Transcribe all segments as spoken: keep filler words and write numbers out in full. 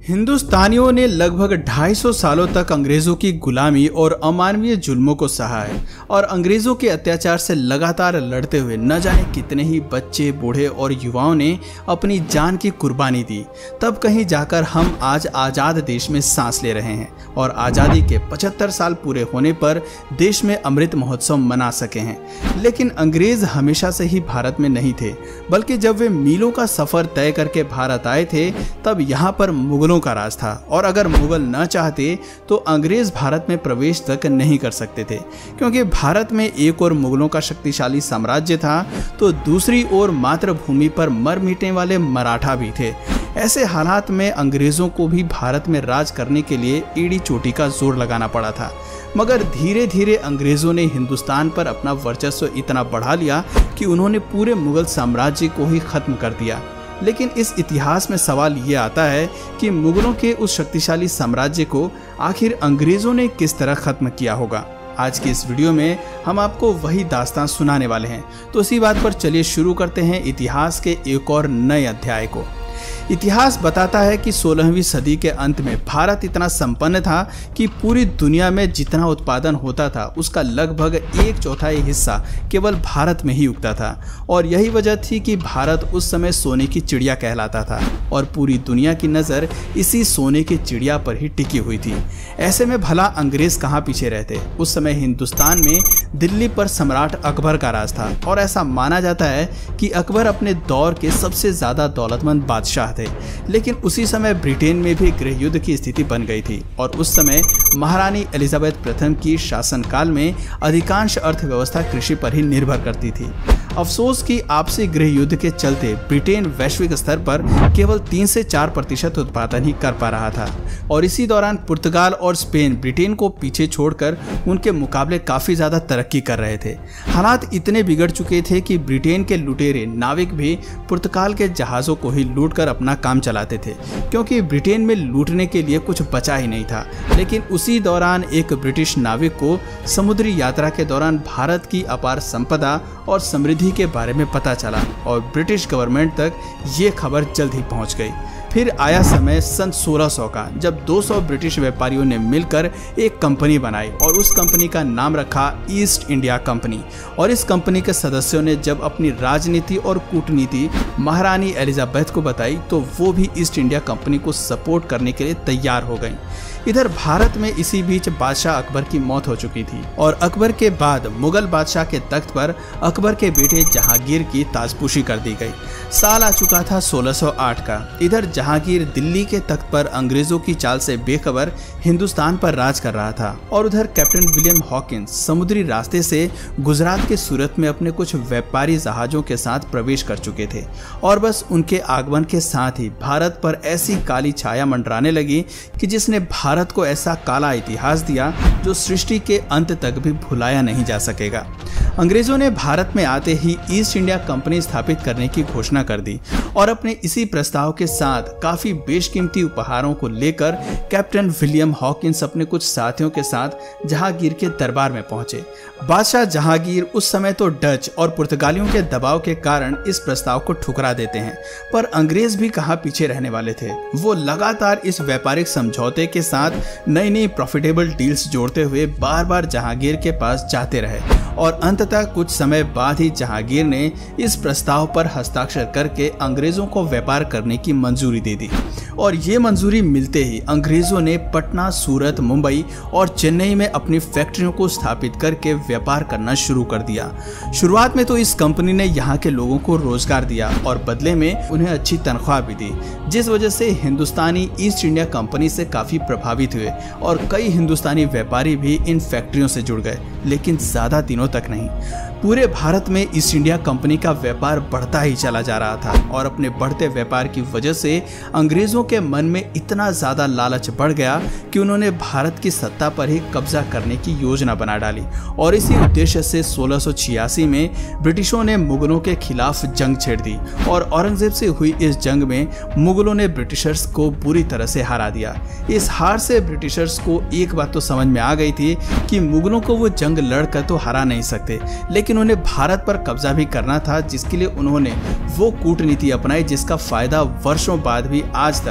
हिंदुस्तानियों ने लगभग ढाई सौ सालों तक अंग्रेजों की गुलामी और अमानवीय जुल्मों को सहा है और अंग्रेजों के अत्याचार से लगातार लड़ते हुए न जाने कितने ही बच्चे, बूढ़े और युवाओं ने अपनी जान की कुर्बानी दी। तब कहीं जाकर हम आज आज़ाद देश में सांस ले रहे हैं और आज़ादी के पचहत्तर साल पूरे होने पर देश में अमृत महोत्सव मना सके हैं। लेकिन अंग्रेज हमेशा से ही भारत में नहीं थे, बल्कि जब वे मीलों का सफर तय करके भारत आए थे तब यहाँ पर मुगलों का राज था और अगर मुगल न चाहते तो अंग्रेज भारत में प्रवेश तक नहीं कर सकते थे, क्योंकि भारत में एक और मुगलों का शक्तिशाली साम्राज्य था तो दूसरी ओर मातृभूमि पर मर मिटने वाले मराठा भी थे। ऐसे हालात में अंग्रेजों को भी भारत में राज करने के लिए एड़ी चोटी का जोर लगाना पड़ा था। मगर धीरे धीरे अंग्रेजों ने हिंदुस्तान पर अपना वर्चस्व इतना बढ़ा लिया कि उन्होंने पूरे मुगल साम्राज्य को ही खत्म कर दिया। लेकिन इस इतिहास में सवाल ये आता है कि मुगलों के उस शक्तिशाली साम्राज्य को आखिर अंग्रेजों ने किस तरह खत्म किया होगा। आज की इस वीडियो में हम आपको वही दास्तान सुनाने वाले हैं। तो इसी बात पर चलिए शुरू करते हैं इतिहास के एक और नए अध्याय को। इतिहास बताता है कि सोलहवीं सदी के अंत में भारत इतना संपन्न था कि पूरी दुनिया में जितना उत्पादन होता था उसका लगभग एक चौथाई हिस्सा केवल भारत में ही उगता था और यही वजह थी कि भारत उस समय सोने की चिड़िया कहलाता था और पूरी दुनिया की नज़र इसी सोने की चिड़िया पर ही टिकी हुई थी। ऐसे में भला अंग्रेज कहाँ पीछे रहते। उस समय हिंदुस्तान में दिल्ली पर सम्राट अकबर का राज था और ऐसा माना जाता है कि अकबर अपने दौर के सबसे ज़्यादा दौलतमंद बादशाह थे। लेकिन उसी समय ब्रिटेन में भी गृह युद्ध की स्थिति बन गई थी और उस समय महारानी एलिजाबेथ प्रथम की शासनकाल में अधिकांश अर्थव्यवस्था कृषि पर ही निर्भर करती थी। अफसोस कि आपसी गृह युद्ध के चलते ब्रिटेन वैश्विक स्तर पर केवल तीन से चार प्रतिशत उत्पादन ही कर पा रहा था और इसी दौरान पुर्तगाल और स्पेन ब्रिटेन को पीछे छोड़कर उनके मुकाबले काफी ज्यादा तरक्की कर रहे थे। हालात इतने बिगड़ चुके थे कि ब्रिटेन के लुटेरे नाविक भी पुर्तगाल के जहाजों को ही लूट कर अपना काम चलाते थे, क्योंकि ब्रिटेन में लूटने के लिए कुछ बचा ही नहीं था। लेकिन उसी दौरान एक ब्रिटिश नाविक को समुद्री यात्रा के दौरान भारत की अपार संपदा और समृद्धि के बारे में पता चला और ब्रिटिश गवर्नमेंट तक ये खबर जल्द ही पहुंच गई। फिर आया समय सन सोलह सौ का, जब दो सौ ब्रिटिश व्यापारियों ने मिलकर एक कंपनी बनाई और उस कंपनी का नाम रखा ईस्ट इंडिया कंपनी। और इस कंपनी के सदस्यों ने जब अपनी राजनीति और कूटनीति महारानी एलिजाबेथ को बताई तो वो भी ईस्ट इंडिया कंपनी को सपोर्ट करने के लिए तैयार हो गई। इधर भारत में इसी बीच बादशाह अकबर की मौत हो चुकी थी और अकबर के बाद मुगल बादशाह के तख्त पर अकबर के बेटे जहांगीर की ताजपोशी कर दी गई। साल आ चुका था सोलह सौ आठ का। इधर जहांगीर दिल्ली के तख्त पर अंग्रेजों की चाल से बेखबर हिंदुस्तान पर राज कर रहा था और उधर कैप्टन विलियम हॉकिंस समुद्री रास्ते से गुजरात के सूरत में अपने कुछ व्यापारी जहाजों के साथ प्रवेश कर चुके थे और बस उनके आगमन के साथ ही भारत पर ऐसी काली छाया मंडराने लगी कि जिसने भारत को ऐसा काला इतिहास दिया जो सृष्टि के अंत तक भी भुलाया नहीं जा सकेगा। अंग्रेजों ने भारत में आते ही ईस्ट इंडिया कंपनी स्थापित करने की घोषणा कर दी और अपने इसी प्रस्ताव के साथ काफी बेशकीमती उपहारों को लेकर कैप्टन विलियम हॉकिंस अपने कुछ साथियों के साथ जहांगीर के दरबार में पहुंचे। बादशाह जहांगीर उस समय तो डच और पुर्तगालियों के दबाव के कारण इस प्रस्ताव को ठुकरा देते हैं, पर अंग्रेज भी कहाँ पीछे रहने वाले थे। वो लगातार इस व्यापारिक समझौते के साथ नई नई प्रॉफिटेबल डील्स जोड़ते हुए बार बार जहांगीर के पास जाते रहे और अंततः कुछ समय बाद ही जहांगीर ने इस प्रस्ताव पर हस्ताक्षर करके अंग्रेजों को व्यापार करने की मंजूरी दे दी। और ये मंजूरी मिलते ही अंग्रेजों ने पटना, सूरत, मुंबई और चेन्नई में अपनी फैक्ट्रियों को स्थापित करके व्यापार करना शुरू कर दिया। शुरुआत में तो इस कंपनी ने यहाँ के लोगों को रोजगार दिया और बदले में उन्हें अच्छी तनख्वाह भी दी, जिस वजह से हिंदुस्तानी ईस्ट इंडिया कंपनी से काफी प्रभावित हुए और कई हिंदुस्तानी व्यापारी भी इन फैक्ट्रियों से जुड़ गए, लेकिन ज्यादा दिनों तक नहीं। पूरे भारत में ईस्ट इंडिया कंपनी का व्यापार बढ़ता ही चला जा रहा था और अपने बढ़ते व्यापार की वजह से अंग्रेजों के मन में इतना ज्यादा लालच बढ़ गया कि उन्होंने भारत की सत्ता पर ही कब्जा करने की योजना बना डाली और इसी उद्देश्य से सोलह सौ छियासी में ब्रिटिशों ने मुगलों के खिलाफ जंग छेड़ दी और औरंगजेब से हुई इस जंग में मुगलों ने ब्रिटिशर्स को बुरी तरह से हरा दिया। इस हार से ब्रिटिशर्स को एक बात तो समझ में आ गई थी कि मुगलों को वो जंग लड़कर तो हरा नहीं सकते, लेकिन उन्हें भारत पर कब्जा भी करना था, जिसके लिए उन्होंने वो कूटनीति अपनाई जिसका फायदा वर्षों बाद भी आज तक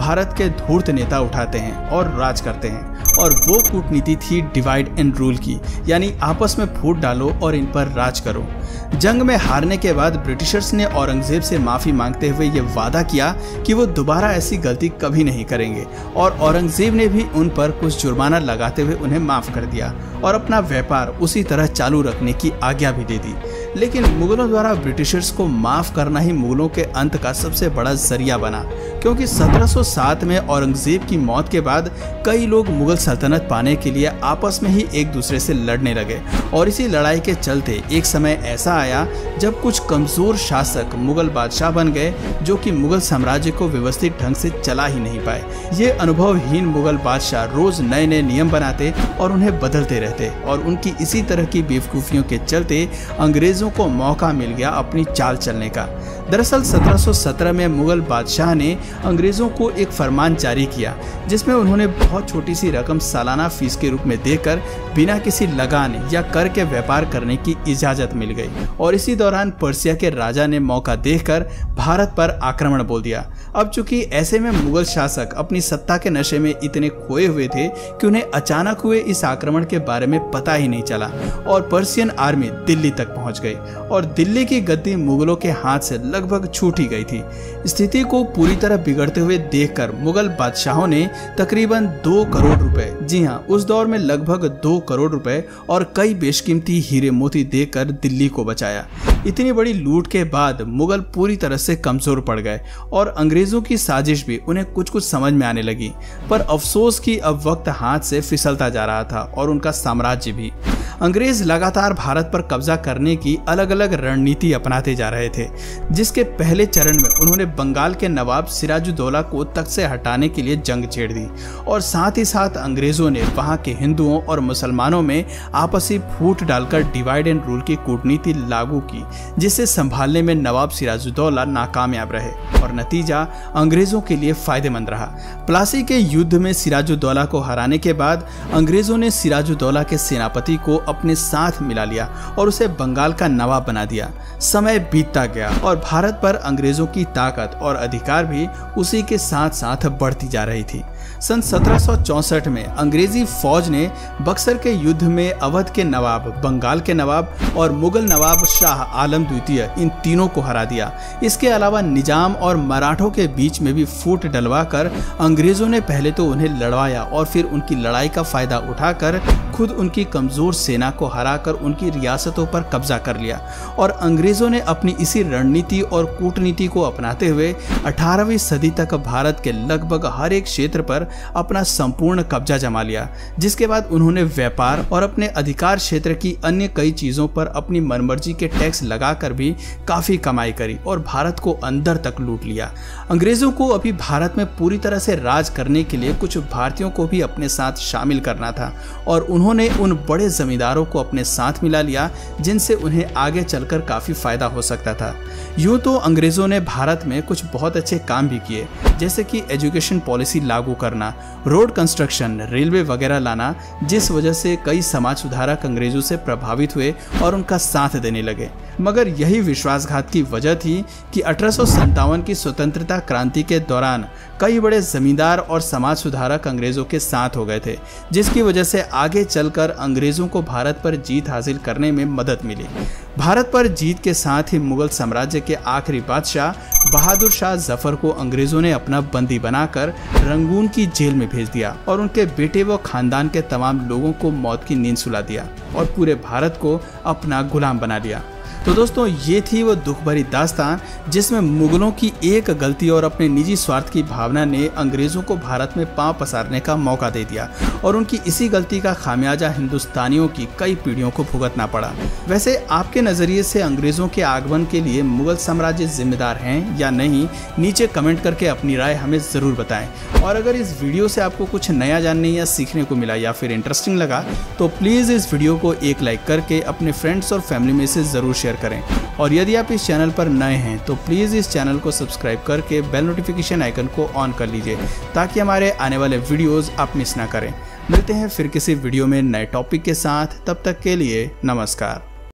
भारत के धूर्त नेता उठाते हैं और राज करते हैं। और वो कूटनीति थी डिवाइड एंड रूल की, यानी आपस में फूट डालो और इन पर राज करो। जंग में हारने के बाद ब्रिटिशर्स ने औरंगजेब से माफी मांगते हुए ये वादा किया कि वो दोबारा ऐसी गलती कभी नहीं करेंगे, और औरंगजेब ने भी उन पर कुछ जुर्माना लगाते हुए उन्हें माफ कर दिया और अपना व्यापार उसी तरह चालू रखने की आज्ञा भी दे दी। लेकिन मुगलों द्वारा ब्रिटिशर्स को माफ करना ही मुगलों के अंत का सबसे बड़ा जरिया बना, क्योंकि सत्रह सौ सात में औरंगजेब की मौत के बाद कई लोग मुगल सल्तनत पाने के लिए आपस में ही एक दूसरे से लड़ने लगे। और इसी लड़ाई के चलते एक समय ऐसा आया जब कुछ कमजोर शासक मुगल बादशाह बन गए, जो कि मुगल साम्राज्य को व्यवस्थित ढंग से चला ही नहीं पाए। ये अनुभवहीन मुगल बादशाह रोज नए नए नियम बनाते और उन्हें बदलते रहते, और उनकी इसी तरह की बेवकूफियों के चलते अंग्रेजों को मौका मिल गया अपनी चाल चलने का। दरअसल सत्रह सौ सत्रह में मुगल बादशाह ने अंग्रेजों को एक फरमान जारी किया, जिसमें उन्होंने बहुत छोटी सी रकम सालाना फीस के रूप में देकर बिना किसी लगान या कर के व्यापार करने की इजाजत मिल गई। और इसी दौरान पर्सिया के राजा ने मौका देखकर भारत पर आक्रमण बोल दिया। अब चूंकि ऐसे में मुगल शासक अपनी सत्ता के नशे में इतने खोए हुए थे कि उन्हें अचानक हुए इस आक्रमण के बारे में पता ही नहीं चला, और पर्सियन आर्मी दिल्ली तक पहुंच गई और दिल्ली की गद्दी मुगलों के हाथ से लगभग छूट ही गई थी। स्थिति को पूरी तरह बिगड़ते हुए देखकर मुगल बादशाहों ने तकरीबन दो करोड़ रुपए, जी हाँ उस दौर में लगभग दो करोड़ रुपए और कई बेशकीमती हीरे मोती देकर दिल्ली को बचाया। इतनी बड़ी लूट के बाद मुगल पूरी तरह से कमजोर पड़ गए और अंग्रेजों की साजिश भी उन्हें कुछ कुछ समझ में आने लगी। पर अफसोस कि अब वक्त हाथ से फिसलता जा रहा था और उनका साम्राज्य भी। अंग्रेज लगातार भारत पर कब्जा करने की अलग अलग रणनीति अपनाते जा रहे थे, जिसके पहले चरण में उन्होंने बंगाल के नवाब सिराजुद्दौला को तख्त से हटाने के लिए जंग छेड़ दी, और साथ ही साथ अंग्रेजों ने वहां के हिंदुओं और मुसलमानों में आपसी फूट डालकर डिवाइड एंड रूल की कूटनीति लागू की, जिसे संभालने में नवाब सिराजुद्दौला नाकामयाब रहे और नतीजा अंग्रेजों के लिए फायदेमंद रहा। प्लासी के युद्ध में सिराजुद्दौला को हराने के बाद अंग्रेजों ने सिराजुद्दौला के सेनापति को अपने साथ मिला लिया और उसे बंगाल का नवाब बना दिया। समय बीतता गया और भारत पर अंग्रेजों की ताकत और अधिकार भी उसी के साथ साथ बढ़ती जा रही थी। सन सत्रह सौ चौसठ में अंग्रेजी फौज ने बक्सर के युद्ध में अवध के नवाब, बंगाल के नवाब और मुगल नवाब शाह आलम द्वितीय इन तीनों को हरा दिया। इसके अलावा निजाम और मराठों के बीच में भी फूट डलवाकर अंग्रेजों ने पहले तो उन्हें लड़वाया और फिर उनकी लड़ाई का फायदा उठाकर खुद उनकी कमजोर सेना को हराकर उनकी रियासतों पर कब्जा कर लिया। और अंग्रेजों ने अपनी इसी रणनीति और कूटनीति को अपनाते हुए अठारहवीं सदी तक भारत के लगभग हर एक क्षेत्र पर अपना संपूर्ण कब्जा जमा लिया, जिसके बाद उन्होंने व्यापार और अपने अधिकार क्षेत्र की अन्य कई चीजों पर अपनी मनमर्जी के टैक्स लगाकर भी काफी कमाई करी और भारत को अंदर तक लूट लिया। अंग्रेजों को अभी भारत में पूरी तरह से राज करने के लिए कुछ भारतीयों को भी अपने साथ शामिल करना था, और उन्होंने उन बड़े जमींदारों को अपने साथ मिला लिया जिनसे उन्हें आगे चलकर काफी फायदा हो सकता था। यूं तो अंग्रेजों ने भारत में कुछ बहुत अच्छे काम भी किए, जैसे कि एजुकेशन पॉलिसी लागू करना, रोड कंस्ट्रक्शन, रेलवे वगैरह लाना, जिस वजह से कई समाज सुधारक अंग्रेजों से प्रभावित हुए और उनका साथ देने लगे। मगर यही विश्वासघात की वजह थी कि अठारह सौ सत्तावन की स्वतंत्रता क्रांति के दौरान कई बड़े जमींदार और समाज सुधारक अंग्रेजों के साथ हो गए थे, जिसकी वजह से आगे चलकर अंग्रेजों को भारत पर जीत हासिल करने में मदद मिली। भारत पर जीत के साथ ही मुगल साम्राज्य के आखिरी बादशाह बहादुर शाह जफर को अंग्रेजों ने अपना बंदी बनाकर रंगून की जेल में भेज दिया और उनके बेटे व खानदान के तमाम लोगों को मौत की नींद सुला दिया और पूरे भारत को अपना गुलाम बना लिया। तो दोस्तों, ये थी वो दुख भरी दास्तान जिसमें मुगलों की एक गलती और अपने निजी स्वार्थ की भावना ने अंग्रेजों को भारत में पांव पसारने का मौका दे दिया, और उनकी इसी गलती का खामियाजा हिंदुस्तानियों की कई पीढ़ियों को भुगतना पड़ा। वैसे आपके नज़रिए से अंग्रेजों के आगमन के लिए मुगल साम्राज्य जिम्मेदार हैं या नहीं, नीचे कमेंट करके अपनी राय हमें ज़रूर बताएं। और अगर इस वीडियो से आपको कुछ नया जानने या सीखने को मिला या फिर इंटरेस्टिंग लगा तो प्लीज़ इस वीडियो को एक लाइक करके अपने फ्रेंड्स और फैमिली में से ज़रूर शेयर करें। और यदि आप इस चैनल पर नए हैं तो प्लीज़ इस चैनल को सब्सक्राइब करके बेल नोटिफिकेशन आइकन को ऑन कर लीजिए, ताकि हमारे आने वाले वीडियोस आप मिस ना करें। मिलते हैं फिर किसी वीडियो में नए टॉपिक के साथ, तब तक के लिए नमस्कार।